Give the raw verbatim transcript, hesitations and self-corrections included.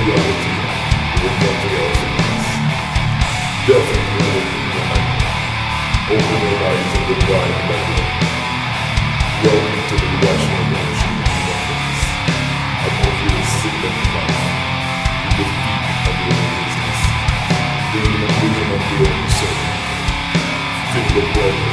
reality with nothing else in us. Definitely behind. Open your eyes and divine memory. Welcome to the rational notion of nothingness. I want you to sit in life. In the feet of your own business. Being an illusion of your own soul. Feel the breath.